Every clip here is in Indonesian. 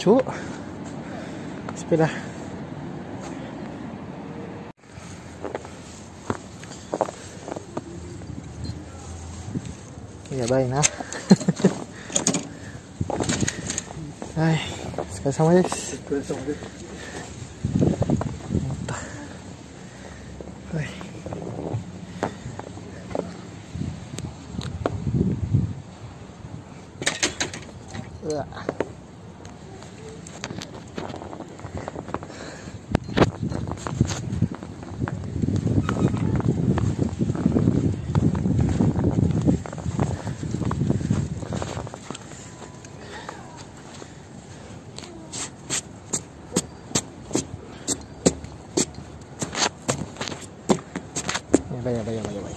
cu. Sepeda. Ya baik nah. Hai, sekali sama guys. Mantap. Hai. Baik.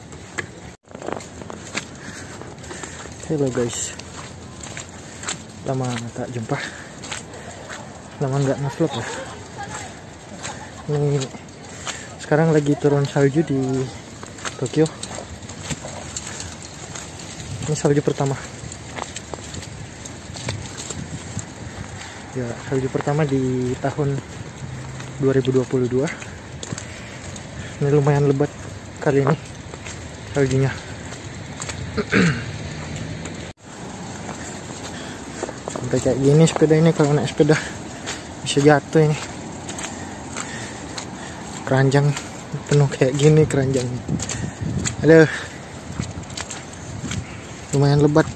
Halo guys, lama tak jumpa, lama nggak nge-vlog ya. Ini sekarang lagi turun salju di Tokyo. Ini salju pertama. Ya, salju pertama di tahun 2022. Ini lumayan lebat kali ini saljunya. Sampai kayak gini sepeda ini, kalau naik sepeda bisa jatuh ini. Keranjang penuh kayak gini keranjangnya. Aduh, lumayan lebat.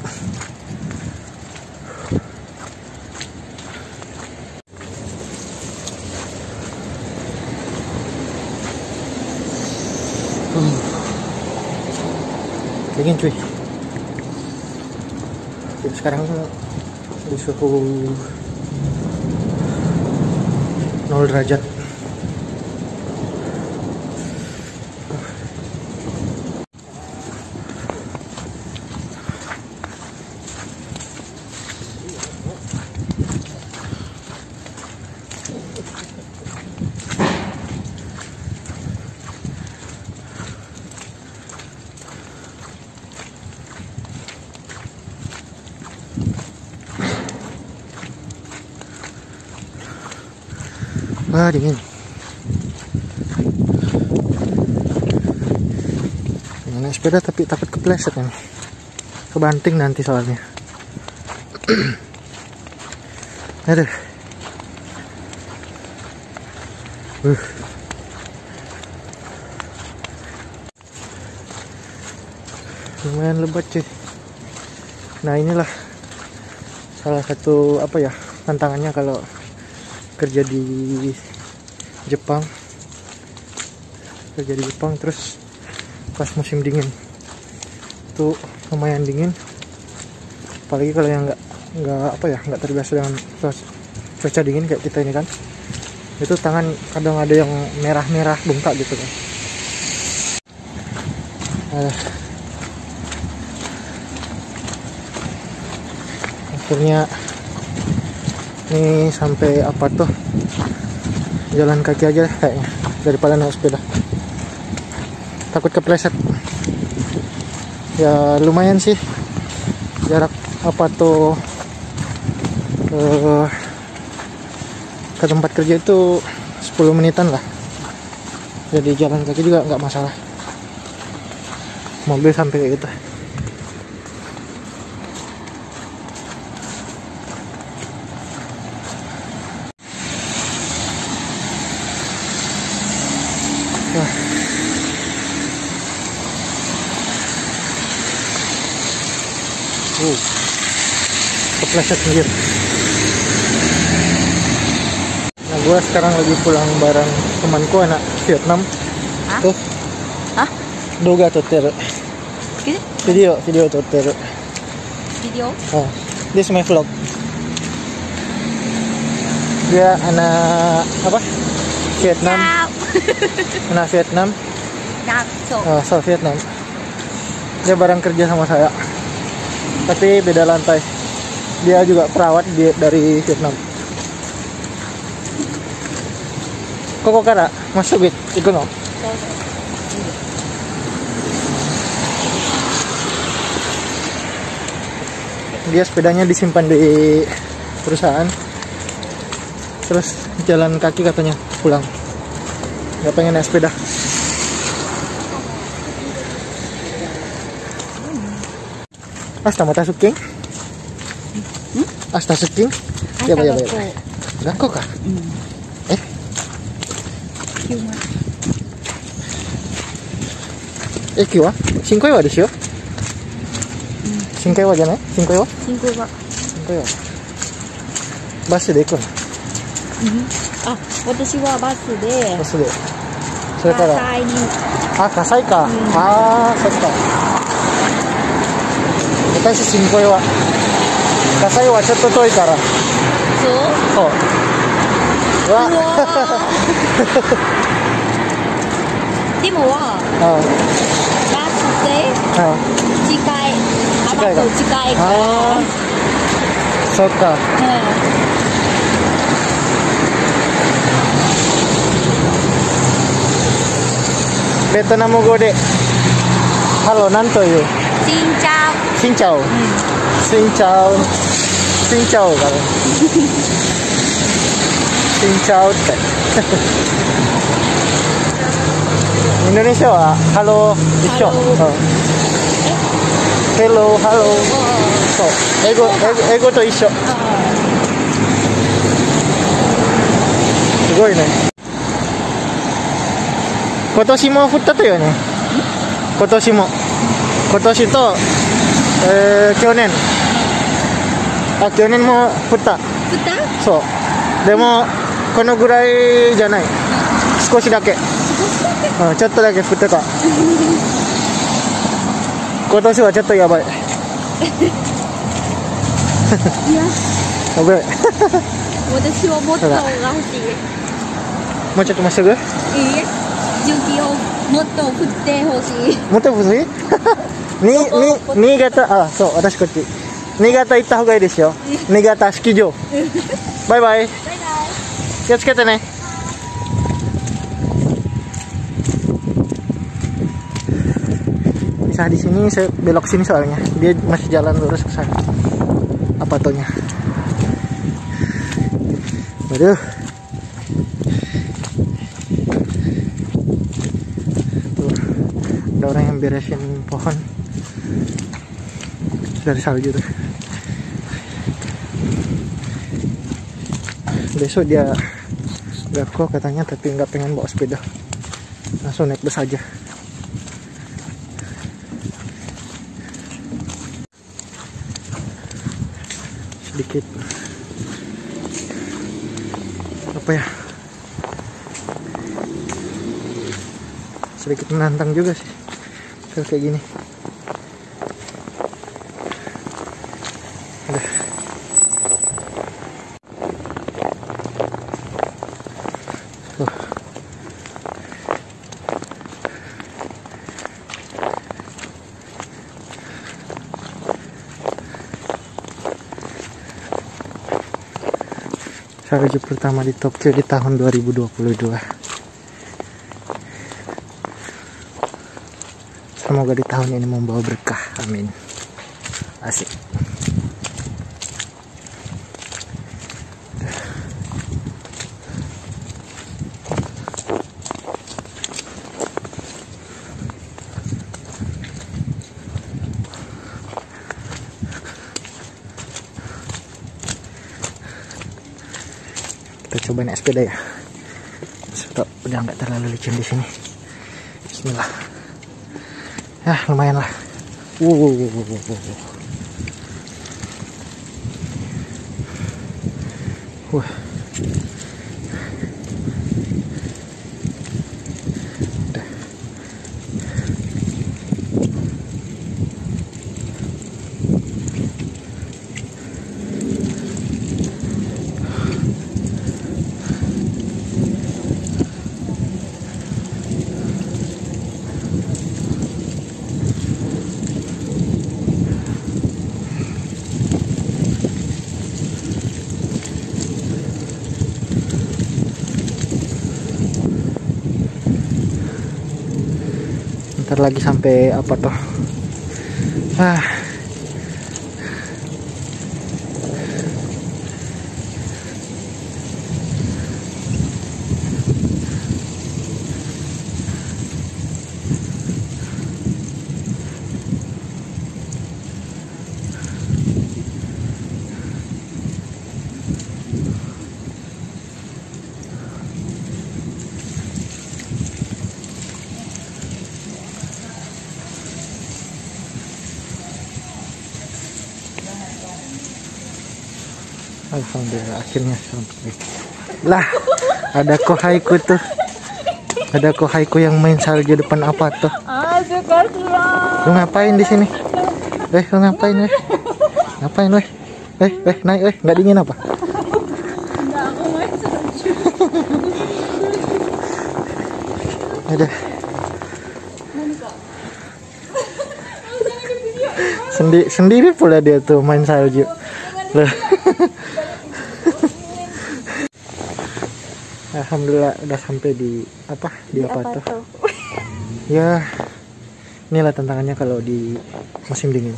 Dingin cuy. Ya, sekarang di suhu 0 derajat. Wah, dingin. Naik sepeda tapi takut kepleset ini. Kebanting nanti soalnya. Aduh. Lumayan lebat cuy. Nah, inilah salah satu apa ya, tantangannya kalau kerja di Jepang. Terus pas musim dingin itu lumayan dingin, apalagi kalau yang nggak terbiasa dengan cuaca dingin kayak kita ini kan. Itu tangan kadang ada yang merah-merah bengkak gitu kan. Akhirnya ini sampai apa tuh, jalan kaki aja kayaknya daripada naik sepeda, takut kepleset. Ya lumayan sih jarak apa tuh ke tempat kerja itu 10 menitan lah, jadi jalan kaki juga nggak masalah, mobil sampai kayak gitu. Kepleset sendiri. Nah, gue sekarang lagi pulang bareng temanku anak Vietnam. Hah? Tuh. Hah? Doga Totero. Video Totero. Video? Oh, this is my vlog. Dia anak apa? Vietnam. Anak Vietnam. Oh, so Vietnam. Dia bareng kerja sama saya, tapi beda lantai. Dia juga perawat dari Vietnam. Koko kara masuk ikut no. Dia sepedanya disimpan di perusahaan, terus jalan kaki katanya pulang, nggak pengen naik sepeda. Asta mau tasuking? Asta suking? Ya, ya, ya. Gakko kah? Eki wa? Shinkoi wa desu yo? Shinkoi wa janai? Shinkoi wa? Shinkoi wa. Bus de iku no? 私はバスで、 バスで。それから、 葛西に、 葛西か。そっか。私、新小岩。葛西はちょっと遠いから。 そうそう。うわ。 でもは、バスで近い、浜と近いから。 そっか。ベトナム語でハローなんという？ シンチャオ。 シンチャオ。シンチャオ。シンチャオだね。シンチャオって。インドネシアはハロー一緒。ヘローハロー。そう。英語と一緒。すごいね。今年も降ったとよね。今年も。今年と、去年。去年も降った。 降った？ そう。でも、このぐらいじゃない。少しだけ。ちょっとだけ降ってた。今年はちょっとやばい。 いや。 やばい。 私はもっとが欲しい。 もうちょっとまっすぐ？ いいえ。雪をもっと降ってほしい。 もっと降る？新潟、そう、私こっち。新潟行った方がいいですよ。新潟スキー場。バイバイ。気をつけてね。Bisa di sini saya belok sini soalnya dia masih jalan lurus ke sana. Apa tuhnya? Waduh. Ada orang yang beresin pohon dari salju tuh. Besok dia gakko katanya, tapi nggak pengen bawa sepeda, langsung naik bus aja. Sedikit apa ya, sedikit menantang juga sih kayak gini. Udah. Salju pertama di Tokyo di tahun 2022. Semoga di tahun ini membawa berkah, amin. Asik. Kita coba naik sepeda ya. Stop, udah nggak terlalu licin di sini. Bismillah. Ya lumayan lah. Ntar lagi sampai apa tuh? Alhamdulillah akhirnya sampai. Lah, ada Kohaiku tuh. Ada Kohaiku yang main salju depan apa tuh? Lu ngapain di sini? Lu ngapain, weh? Ngapain, weh? Naik, weh. Nggak dingin apa? Enggak, aku main salju. Ada. Sendiri pula dia tuh main salju. Loh. Alhamdulillah udah sampai di apa tuh? Ya, inilah tantangannya kalau di musim dingin.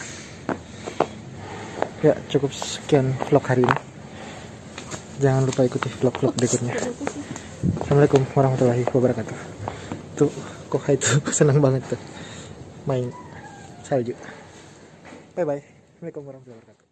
Ya, cukup sekian vlog hari ini. Jangan lupa ikuti vlog-vlog berikutnya. Assalamualaikum warahmatullahi wabarakatuh. Tuh, kok itu senang banget tuh main salju. Bye bye. Assalamualaikum warahmatullahi wabarakatuh.